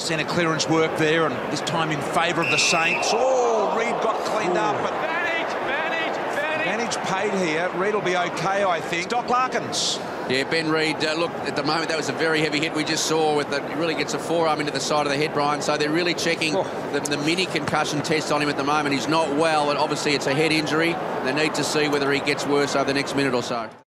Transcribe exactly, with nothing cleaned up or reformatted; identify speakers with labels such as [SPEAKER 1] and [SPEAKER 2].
[SPEAKER 1] centre clearance work there, and this time in favour of the Saints. Oh, Reed got cleaned Ooh. up. But
[SPEAKER 2] Advantage, advantage, advantage.
[SPEAKER 1] advantage paid here. Reed will be okay, I think. Doc Larkins.
[SPEAKER 3] Yeah, Ben Reed, uh, look, at the moment, that was a very heavy hit we just saw. With the, he really gets a forearm into the side of the head, Brian. So they're really checking oh. the, the mini concussion test on him at the moment. He's not well, and obviously it's a head injury. They need to see whether he gets worse over the next minute or so.